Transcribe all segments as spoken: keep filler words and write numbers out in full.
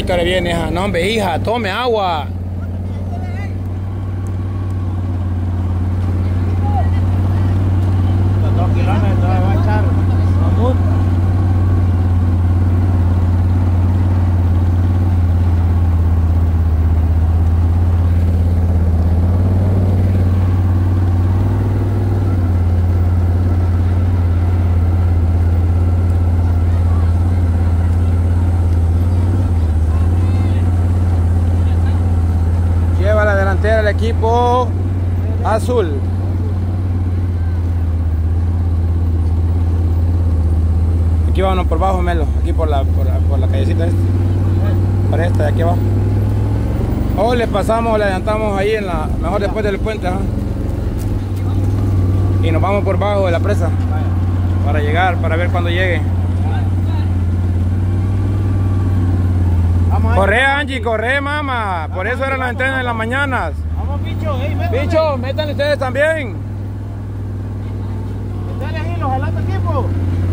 que ahora viene, hija. No, hombre, hija, tome agua. Los dos kilómetros va a echar mamut. Lleva la delantera el equipo azul. Aquí vámonos por abajo, Melo. Aquí por la, por la, por la callecita esta. Por esta de aquí abajo. O le pasamos, le adelantamos ahí en la, mejor después del puente, ¿eh? Y nos vamos por abajo de la presa. Para llegar, para ver cuando llegue. Corre, Angie, corre, mamá. Por eso eran los entrenos en las mañanas. Vamos, bicho, hey, métale. Bicho, métanle ustedes también. Métale ahí los jalatos equipo.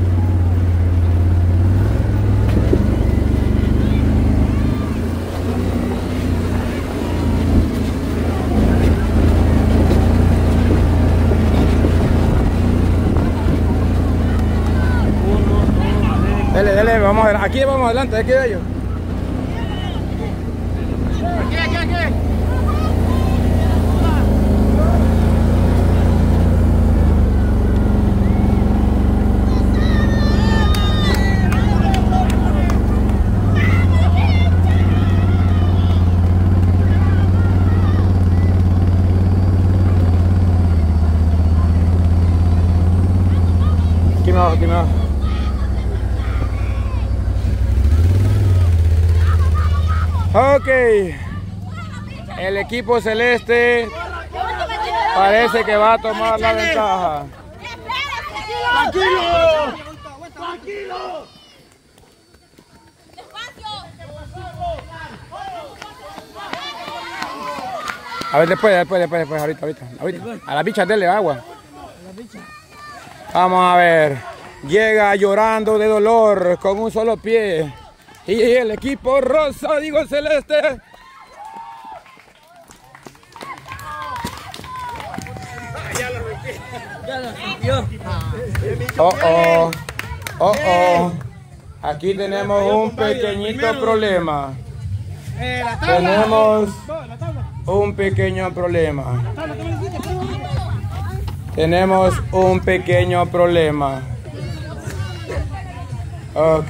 Dele, dele, vamos a ver. Aquí vamos adelante, aquí de ellos. Aquí, aquí, aquí. Aquí me va, aquí me va. Ok, el equipo celeste parece que va a tomar la ventaja. ¡Tranquilo! ¡Tranquilo! A ver, después, después, después, después, ahorita, ahorita, ahorita. A las bichas denle agua. Vamos a ver. Llega llorando de dolor con un solo pie. Y el equipo rosa, digo celeste. Oh, oh. Oh, oh. Aquí tenemos un pequeñito problema. Tenemos un pequeño problema. Tenemos un pequeño problema. Ok.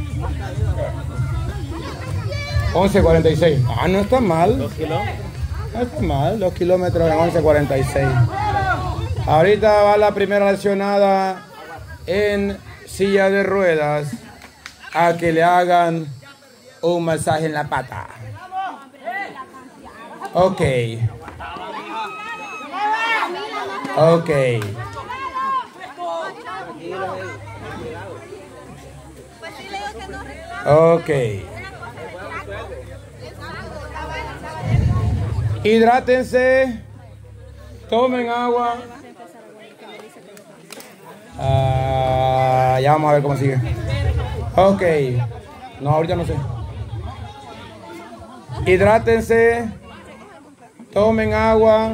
once cuarenta y seis. Ah, no está mal. ¿Dos kilómetros? No está mal. Dos kilómetros en once cuarenta y seis. Ahorita va la primera lesionada en silla de ruedas a que le hagan un masaje en la pata. Ok. Ok. Ok. Hidrátense. Tomen agua. Ah, ya vamos a ver cómo sigue. Ok. No, ahorita no sé. Hidrátense. Tomen agua.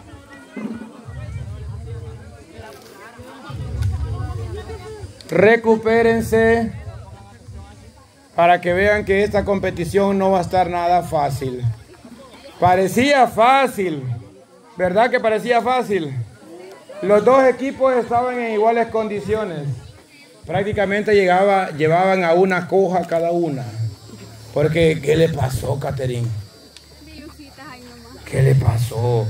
Recupérense para que vean que esta competición no va a estar nada fácil. Parecía fácil, ¿verdad que parecía fácil? Los dos equipos estaban en iguales condiciones. Prácticamente llegaba, llevaban a una coja cada una. Porque, ¿qué le pasó, Catherine? ¿Qué le pasó?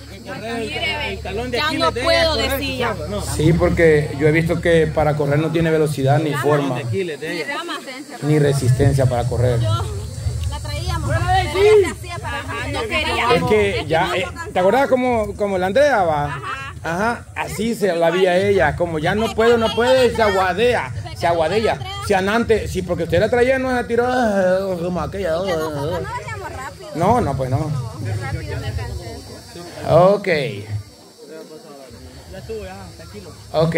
Ya no puedo decir ya. Sí, porque yo he visto que para correr no tiene velocidad ni forma, ni resistencia para correr. Yo la traíamos, pero ella se hacía para no quería. Es que ya, eh, ¿te acordás como, como la Andrea va? Ajá, así se la vi a ella, como ya no puedo, no puede, se aguadea, se aguadea. Si antes, sí, porque usted la traía, no la tiró como aquella. No, no, pues no. Ok. Ok.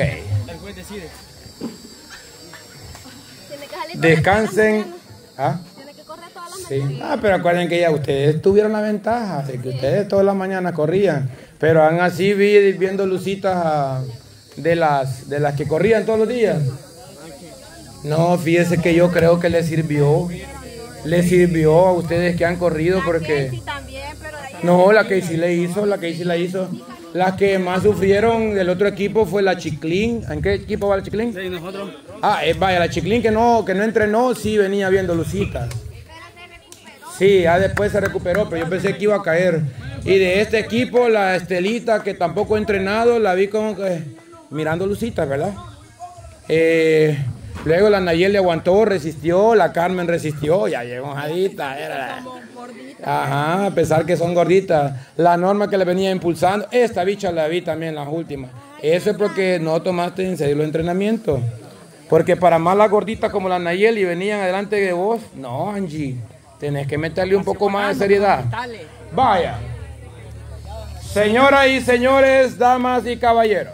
Descansen. ¿Ah? Tiene que correr todas las Sí. Ah, pero acuerden que ya ustedes tuvieron la ventaja de que ustedes todas las mañanas corrían. Pero aún así vi viendo lucitas a, de, las, de las que corrían todos los días. No, fíjese que yo creo que les sirvió. Les sirvió a ustedes que han corrido porque... No, la Casey le hizo, la Casey la hizo. Las que más sufrieron del otro equipo fue la Chiclín. ¿En qué equipo va la Chiclín? Sí, nosotros. Ah, eh, vaya, la Chiclín que no, que no entrenó, sí venía viendo lucitas. Sí, ya después se recuperó, pero yo pensé que iba a caer. Y de este equipo, la Estelita, que tampoco he entrenado, la vi como que mirando lucitas, ¿verdad? Eh, luego la Nayeli aguantó, resistió, la Carmen resistió, ya llegó jadita. Era... Ajá, a pesar que son gorditas. La Norma que le venía impulsando, esta bicha la vi también las últimas. Eso es porque no tomaste en serio los entrenamientos. Porque para más las gorditas como la Nayeli venían adelante de vos, no, Angie, tenés que meterle un poco más de seriedad. Vaya. Señoras y señores, damas y caballeros,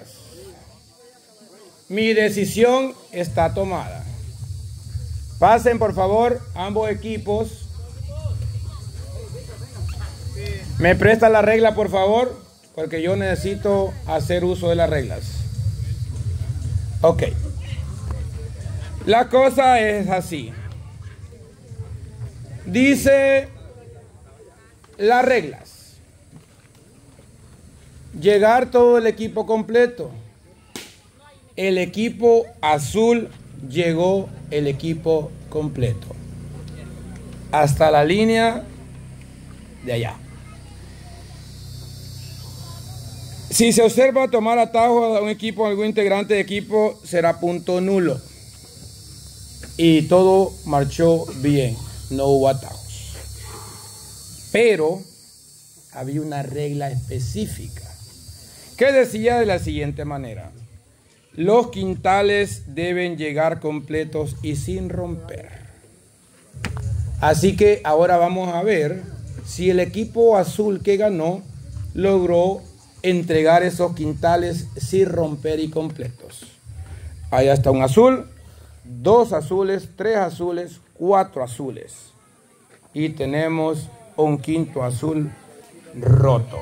mi decisión está tomada. Pasen por favor ambos equipos. ¿Me presta la regla, por favor? Porque yo necesito hacer uso de las reglas. Ok. La cosa es así. Dice las reglas. Llegar todo el equipo completo. El equipo azul llegó el equipo completo. Hasta la línea de allá. Si se observa tomar atajo a un equipo, a algún integrante de equipo, será punto nulo. Y todo marchó bien, no hubo atajos. Pero había una regla específica que decía de la siguiente manera: los quintales deben llegar completos y sin romper. Así que ahora vamos a ver si el equipo azul que ganó logró entregar esos quintales sin romper y completos. Allá está un azul, dos azules, tres azules, cuatro azules. Y tenemos un quinto azul roto.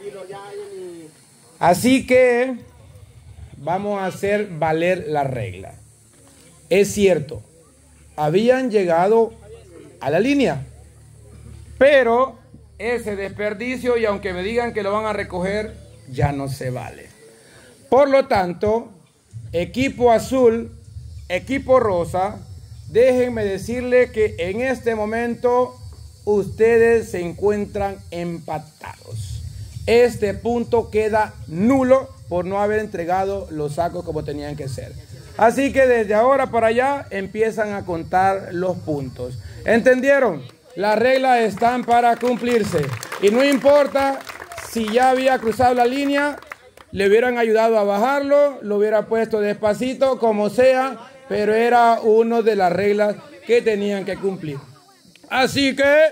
Así que vamos a hacer valer la regla. Es cierto, habían llegado a la línea, pero ese desperdicio, y aunque me digan que lo van a recoger, ya no se vale. Por lo tanto, equipo azul, equipo rosa, déjenme decirle que en este momento ustedes se encuentran empatados. Este punto queda nulo por no haber entregado los sacos como tenían que ser. Así que desde ahora para allá empiezan a contar los puntos. ¿Entendieron? Las reglas están para cumplirse. Y no importa si ya había cruzado la línea, le hubieran ayudado a bajarlo, lo hubiera puesto despacito, como sea, pero era una de las reglas que tenían que cumplir. Así que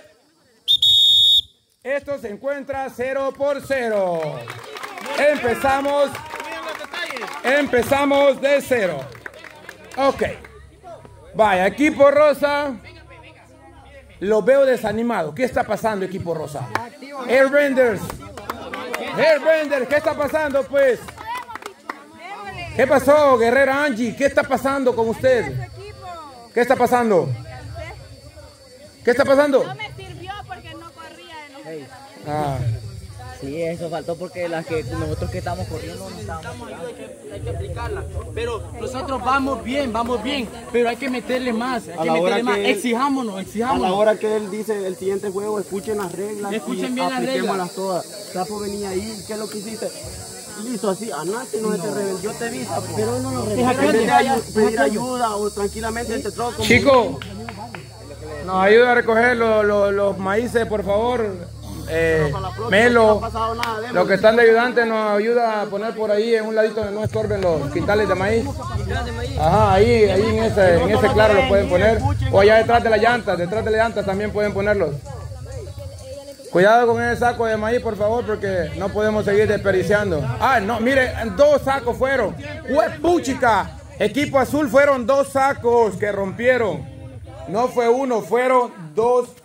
esto se encuentra cero por cero. Empezamos, empezamos de cero. Ok. Vaya, equipo rosa. Los veo desanimados. ¿Qué está pasando, equipo rosa? Airbenders. Airbenders, ¿qué está pasando, pues? ¿Qué pasó, guerrera Angie? ¿Qué está pasando con usted? ¿Qué está pasando? ¿Qué está pasando? No me sirvió porque no corría. Hey. Ah. Sí, eso faltó porque las que nosotros que estamos corriendo no estábamos. Hay que, hay que aplicarla. Pero nosotros vamos bien, vamos bien. Pero hay que meterle más. Hay A que la hora meterle más. que él- Exijámonos, A exijámonos. la hora que él dice el siguiente juego, escuchen las reglas Escuchen y bien las apliquémoslas reglas. todas. Sapo venía ahí, ¿qué es lo que hiciste? Listo, así, a nadie no se te rebel. Yo te vi, Sapo. Pero no lo Deja que En vez de vaya, ayu- deja pedir que vaya. ayuda o tranquilamente entre todos. como- Chico, nos ayuda a recoger los, los, los maíces, por favor. Eh, Para la próxima, Melo, no ha pasado nada, demos. los que están de ayudante nos ayuda a poner por ahí en un ladito donde no estorben los quintales de maíz. Ajá, ahí, ahí en ese, en ese claro lo pueden poner. O allá detrás de las llantas, detrás de las llantas también pueden ponerlos. Cuidado con ese saco de maíz, por favor, porque no podemos seguir desperdiciando. Ah, no, mire, dos sacos fueron. ¡Puchica! Equipo azul fueron dos sacos que rompieron. No fue uno, fueron dos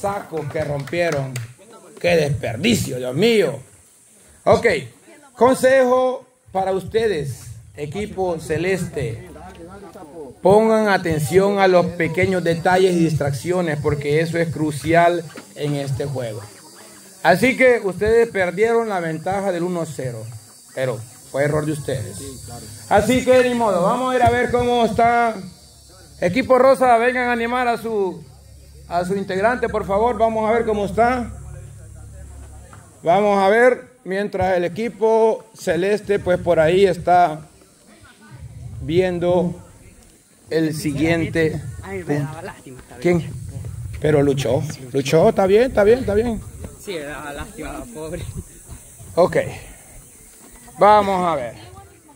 sacos que rompieron. ¡Qué desperdicio, Dios mío! Ok, consejo para ustedes, equipo celeste. Pongan atención a los pequeños detalles y distracciones porque eso es crucial en este juego. Así que ustedes perdieron la ventaja del uno cero, pero fue error de ustedes. Así que ni modo, vamos a ir a ver cómo está. Equipo rosa, vengan a animar a su, a su integrante, por favor. Vamos a ver cómo está. Vamos a ver, mientras el equipo celeste, pues por ahí está viendo el siguiente. ¿Quién? Pero luchó, luchó, está bien, está bien, está bien. Sí, me daba lástima, pobre. Ok, vamos a ver.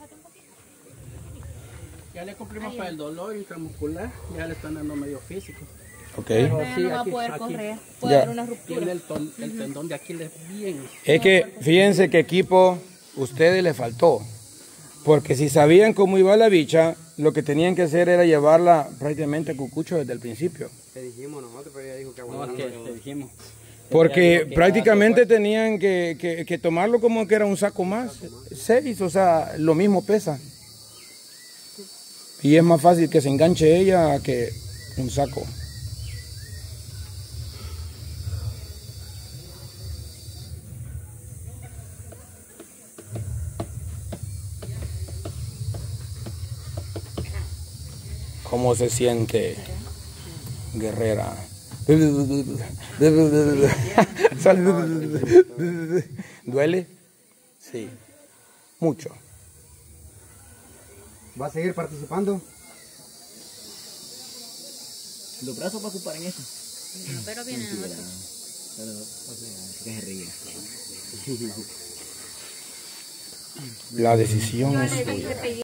Ya le cumplimos para el dolor intramuscular, ya le están dando medio físico. Ok. Pero Ya sí, no va a aquí- poder aquí correr. Puede Ya. haber una ruptura. Tiene el, ton- el tendón de Aquiles bien. Es que fíjense que equipo, ustedes les faltó. Porque si sabían cómo iba la bicha, lo que tenían que hacer era llevarla prácticamente a cucucho desde el principio. Te dijimos nosotros, pero ella dijo que No, es aguantamos. que te dijimos. Porque prácticamente tenían que, que- que tomarlo como que era un saco más. Seis, o sea, lo mismo pesa. Y es más fácil que se enganche ella que un saco. ¿Cómo se siente, guerrera? ¿Duele? Sí, mucho. ¿Va a seguir participando? Los brazos para ocupar en eso. Pero vienen otros. Pero, o sea, que se ríe. La decisión Yo es le suya. dije, pedí